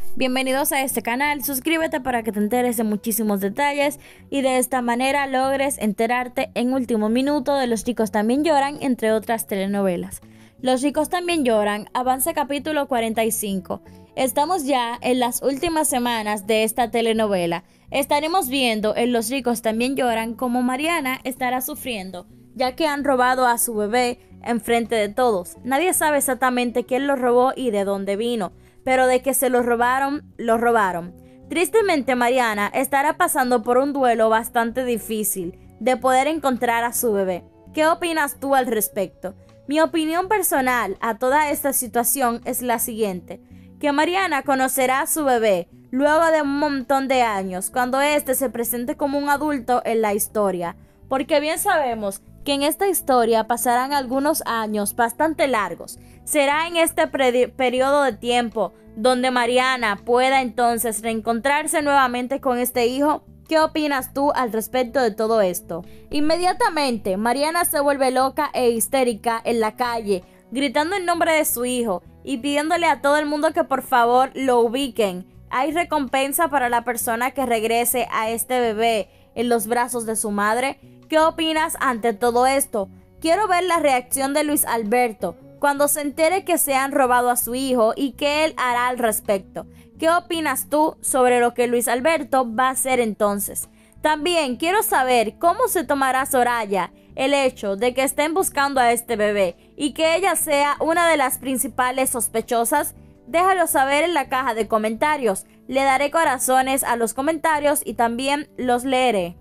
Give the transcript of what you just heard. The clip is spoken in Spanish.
Bienvenidos a este canal, suscríbete para que te enteres de muchísimos detalles y de esta manera logres enterarte en último minuto de Los Ricos También Lloran, entre otras telenovelas. Los Ricos También Lloran, avance capítulo 45. Estamos ya en las últimas semanas de esta telenovela. Estaremos viendo en Los Ricos También Lloran cómo Mariana estará sufriendo, ya que han robado a su bebé enfrente de todos. Nadie sabe exactamente quién lo robó y de dónde vino, pero de que se lo robaron, lo robaron. Tristemente, Mariana estará pasando por un duelo bastante difícil de poder encontrar a su bebé. ¿Qué opinas tú al respecto? Mi opinión personal a toda esta situación es la siguiente: que Mariana conocerá a su bebé luego de un montón de años, cuando éste se presente como un adulto en la historia, porque bien sabemos que en esta historia pasarán algunos años bastante largos. Será en este periodo de tiempo donde Mariana pueda entonces reencontrarse nuevamente con este hijo. ¿Qué opinas tú al respecto de todo esto? Inmediatamente, Mariana se vuelve loca e histérica en la calle, gritando el nombre de su hijo y pidiéndole a todo el mundo que por favor lo ubiquen. Hay recompensa para la persona que regrese a este bebé en los brazos de su madre. ¿Qué opinas ante todo esto? Quiero ver la reacción de Luis Alberto cuando se entere que se han robado a su hijo y qué él hará al respecto. ¿Qué opinas tú sobre lo que Luis Alberto va a hacer entonces? También quiero saber cómo se tomará Soraya el hecho de que estén buscando a este bebé y que ella sea una de las principales sospechosas. Déjalo saber en la caja de comentarios. Le daré corazones a los comentarios y también los leeré.